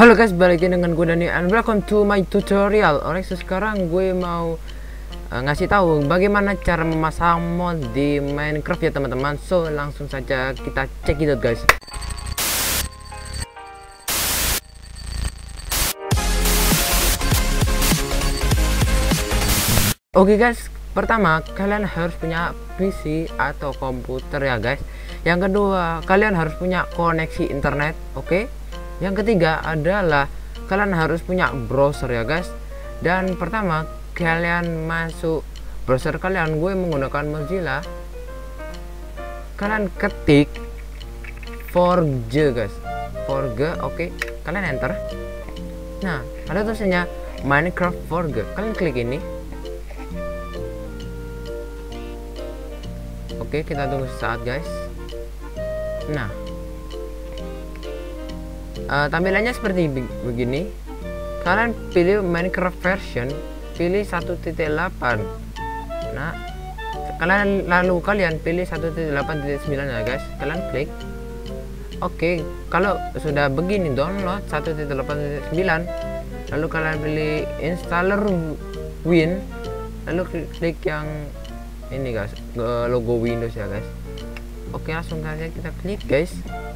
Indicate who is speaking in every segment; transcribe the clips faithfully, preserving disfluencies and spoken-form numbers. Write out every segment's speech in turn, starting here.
Speaker 1: Halo guys, balik lagi dengan gue Dani and welcome to my tutorial. Alright, so sekarang gue mau uh, ngasih tahu bagaimana cara memasang mod di Minecraft ya teman-teman. So langsung saja kita cek it out guys. Oke okay guys, pertama kalian harus punya P C atau komputer ya guys. Yang kedua, kalian harus punya koneksi internet, oke? Okay? Yang ketiga adalah kalian harus punya browser ya guys. Dan pertama kalian masuk browser kalian, gue menggunakan Mozilla. Kalian ketik Forge guys, Forge, oke, okay. Kalian enter. Nah, ada tulisannya Minecraft Forge. Kalian klik ini. Oke, okay, kita tunggu sesaat guys. Nah, Uh, tampilannya seperti begini. Kalian pilih Minecraft version, pilih satu titik delapan. Nah, kalian lalu kalian pilih satu titik delapan titik sembilan ya guys. Kalian klik. Oke, okay, kalau sudah begini download satu titik delapan titik sembilan, lalu kalian pilih installer Win, lalu klik yang ini guys, logo Windows ya guys. Oke, okay, langsung saja kita klik guys.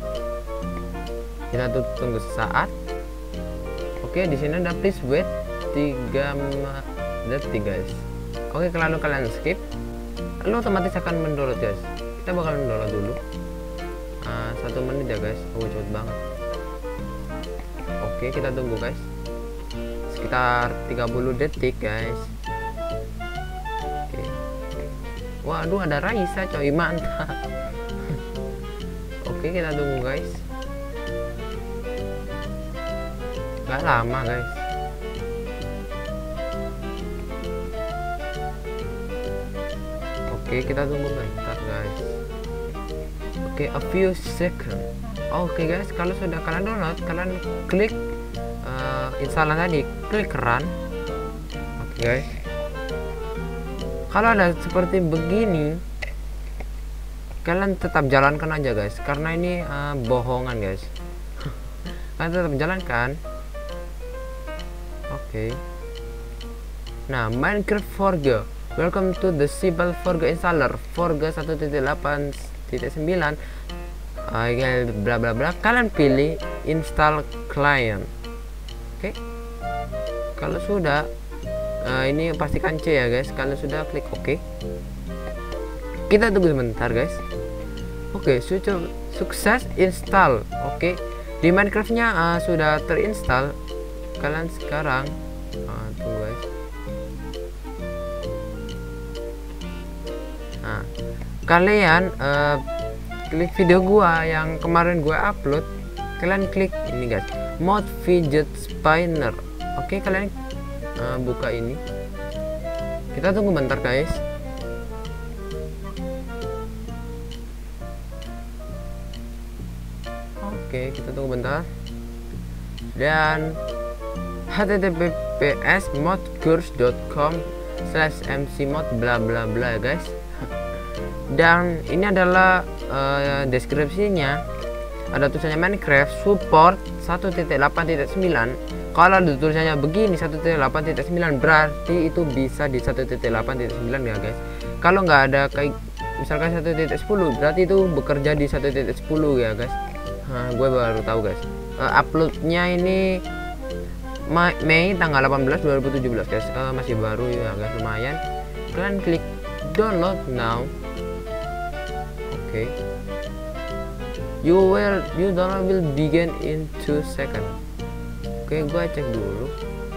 Speaker 1: Kita tunggu sesaat. Oke, di sini ada please wait tiga detik guys. Oke, lalu kalian skip, lalu otomatis akan mendownload guys. Kita bakal mendownload dulu uh, satu menit ya guys. Oh, cepet banget. Oke, kita tunggu guys sekitar tiga puluh detik guys. Oke. Waduh, ada Raisa coy, mantap. Oke, kita tunggu guys. Gak lama guys. Oke, kita tunggu bentar guys. Oke, a few second. Oke guys, kalau sudah kalian download, kalian klik uh, instalan tadi, klik run. Oke guys, kalau ada seperti begini, kalian tetap jalankan aja guys, karena ini uh, bohongan guys. Kalian tetap jalankan. Oke. Okay. Nah, Minecraft Forge. Welcome to the simple Forge installer. Forge satu titik delapan titik sembilan. Uh, bla bla bla. Kalian pilih install client. Oke. Okay. Kalau sudah uh, ini pastikan C ya guys. Kalau sudah klik oke. Okay. Kita tunggu sebentar guys. Oke, okay, sukses install. Oke. Okay. Di Minecraftnya uh, sudah terinstall. Kalian sekarang uh, tunggu guys. Nah, kalian uh, klik video gua yang kemarin gua upload. Kalian klik ini guys, mod fidget spinner. Oke, kalian uh, buka ini. Kita tunggu bentar guys. Oke, kita tunggu bentar. Dan https modcourse dot com slash mcmod bla bla bla guys. Dan ini adalah uh, deskripsinya. Ada tulisannya Minecraft support satu titik delapan titik sembilan. Kalau ada tulisannya begini satu titik delapan titik sembilan, berarti itu bisa di satu titik delapan titik sembilan ya guys. Kalau nggak ada kayak misalkan satu titik sepuluh, berarti itu bekerja di satu titik sepuluh ya guys. Nah, gue baru tahu guys. Uh, uploadnya ini Mei tanggal delapan belas dua ribu tujuh belas guys. Uh, masih baru ya guys, lumayan. Kalian klik download now. Oke. Okay. You will you download will begin in two seconds. Oke, okay, gua cek dulu.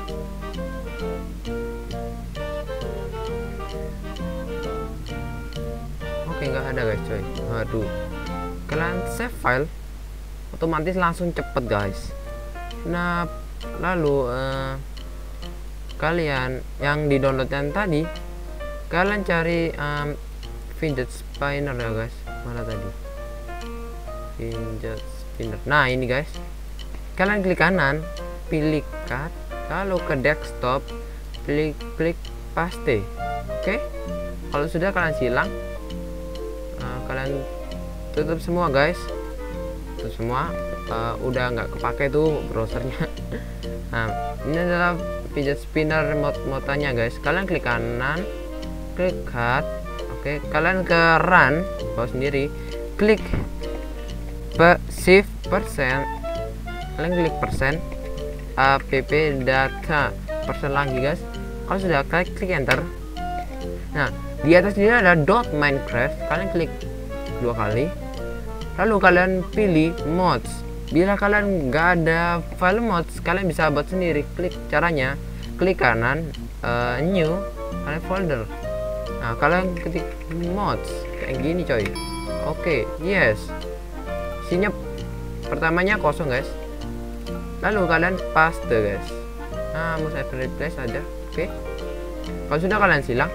Speaker 1: Oke, okay, nggak ada guys coy. Aduh. Kalian save file, otomatis langsung cepet guys. Nah, lalu uh, kalian yang di download yang tadi, kalian cari um, fidget spinner ya guys. Mana tadi fidget spinner? Nah, ini guys, kalian klik kanan, pilih cut, lalu ke desktop, klik klik paste. Oke, okay? Kalau sudah kalian silang, uh, kalian tutup semua guys. itu semua uh, udah nggak kepake tuh browsernya. Nah, ini adalah fidget spinner remote motanya guys. Kalian klik kanan, klik cut, oke, kalian ke run bawa sendiri, klik pe shift persen, kalian klik persen app data persen lagi guys. Kalau sudah klik klik enter. Nah, di atas ini ada dot minecraft, kalian klik dua kali, lalu kalian pilih mods. Bila kalian nggak ada file mods, kalian bisa buat sendiri. Klik caranya, klik kanan, uh, new, kalian folder. Nah, kalian ketik mods kayak gini coy. Oke, yes, isinya pertamanya kosong guys, lalu kalian paste guys. Nah, mau saya replace aja. Oke, kalau sudah kalian silang,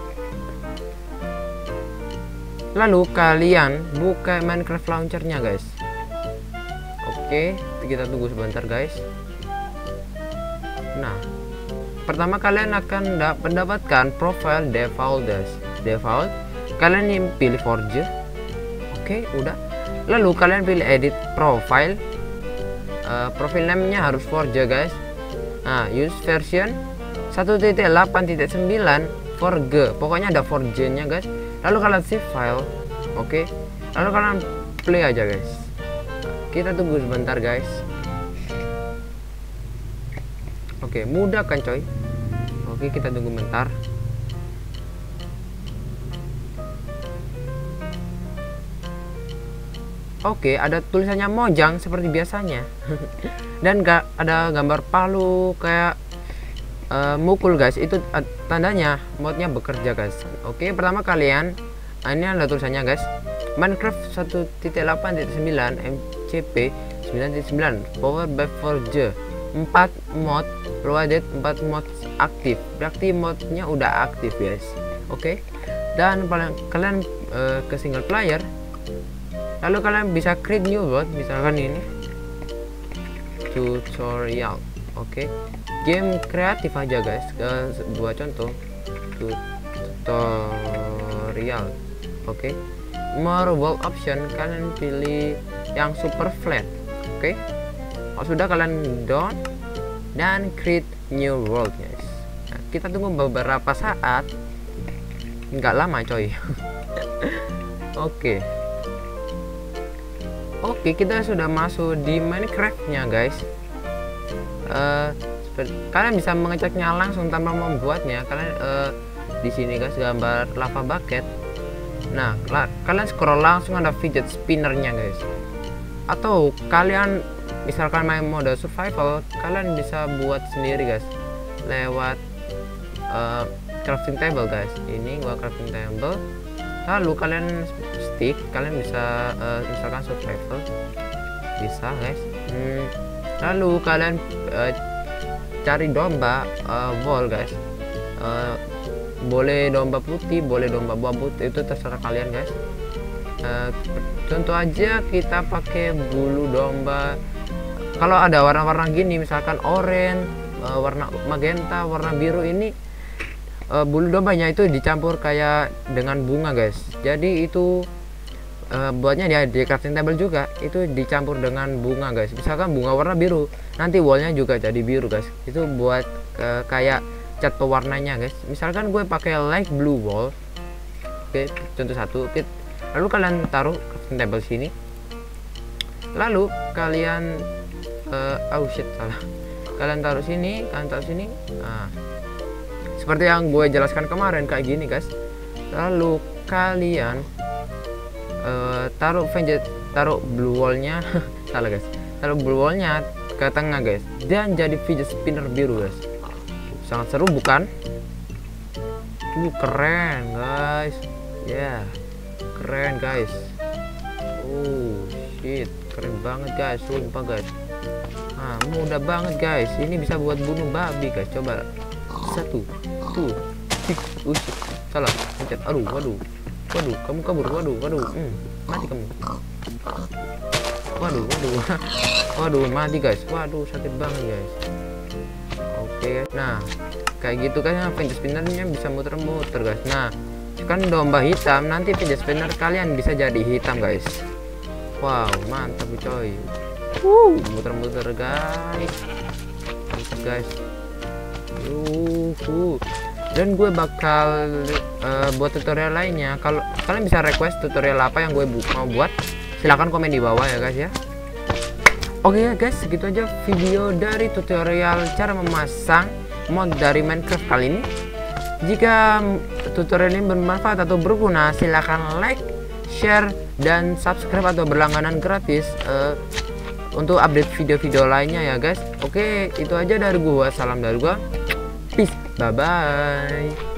Speaker 1: lalu kalian buka Minecraft launchernya guys. Oke, kita tunggu sebentar guys. Nah, pertama kalian akan mendapatkan profile default guys. Default, kalian ini pilih Forge. Oke, udah. Lalu kalian pilih edit profile. Uh, profile namanya harus Forge guys. Nah, use version satu titik delapan titik sembilan Forge. Pokoknya ada Forge-nya guys. Lalu kalian save file. Oke, lalu kalian play aja guys. Kita tunggu sebentar guys. Oke, mudah kan coy. Oke, kita tunggu bentar. Oke, ada tulisannya Mojang seperti biasanya. Dan gak ada gambar palu kayak uh, mukul guys. Itu uh, tandanya modnya bekerja guys. Oke, pertama kalian, uh, ini ada tulisannya guys, Minecraft satu titik delapan titik sembilan M C P sembilan titik sembilan Power by Forge, empat mod provided, empat mod aktif. Berarti modnya udah aktif guys. Oke, dan kalian uh, ke single player, lalu kalian bisa create new world. Misalkan ini tutorial. Oke, game kreatif aja guys. Ke buat contoh tutorial. Oke, more world option, kalian pilih yang super flat. Oke, kalau sudah kalian down dan create new world guys. Nah, kita tunggu beberapa saat, nggak lama coy. Oke, oke, kita sudah masuk di Minecraft-nya guys. Uh, kalian bisa mengeceknya langsung tanpa membuatnya. Kalian uh, di sini guys gambar lava bucket. Nah, kalian scroll langsung ada fidget spinnernya guys. Atau kalian misalkan main mode survival, kalian bisa buat sendiri guys lewat uh, crafting table guys. Ini gua crafting table. Lalu kalian stick, kalian bisa uh, misalkan survival bisa guys. Hmm, lalu kalian uh, cari domba uh, wall guys. Uh, boleh domba putih, boleh domba buah putih, itu terserah kalian guys. Uh, contoh aja kita pakai bulu domba. Kalau ada warna-warna gini, misalkan oranye, uh, warna magenta, warna biru, ini uh, bulu dombanya itu dicampur kayak dengan bunga guys. Jadi itu uh, buatnya dia di crafting table juga itu dicampur dengan bunga guys. Misalkan bunga warna biru, nanti wallnya juga jadi biru guys. Itu buat uh, kayak cat pewarnanya guys. Misalkan gue pakai light blue wall. Oke, contoh satu. Oke, lalu kalian taruh crafting table sini. Lalu kalian uh, oh shit salah. Kalian taruh sini, kalian taruh sini. Nah, seperti yang gue jelaskan kemarin kayak gini guys. Lalu kalian uh, taruh fidget, taruh blue wallnya salah guys. Taruh blue wallnya ke tengah guys, dan jadi fidget spinner biru guys. Sangat seru bukan? Uh, keren guys. Ya, yeah. Keren guys. Oh shit, keren banget guys, sumpah guys. Nah, mudah banget guys. Ini bisa buat bunuh babi guys. Coba satu, tuh, tik, uh, salah, pencet. Aduh, waduh, waduh, kamu kabur, waduh, waduh, hmm, mati kamu. Waduh, waduh, waduh, mati guys. Waduh, sakit banget guys. Oke, nah kayak gitu kan fidget spinnernya bisa muter-muter guys. Nah, kan domba hitam, nanti fidget spinner kalian bisa jadi hitam guys. Wow, mantap coy. Wuh, muter-muter guys. Mantap guys. Yuhu. Dan gue bakal uh, buat tutorial lainnya. Kalau kalian bisa request tutorial apa yang gue bu mau buat, silahkan komen di bawah ya guys ya. Oke ya guys, segitu aja video dari tutorial cara memasang mod dari Minecraft kali ini. Jika tutorial ini bermanfaat atau berguna, silahkan like, share, dan subscribe atau berlangganan gratis uh, untuk update video-video lainnya ya guys. Oke, itu aja dari gua. Salam dari gua. Peace. Bye bye.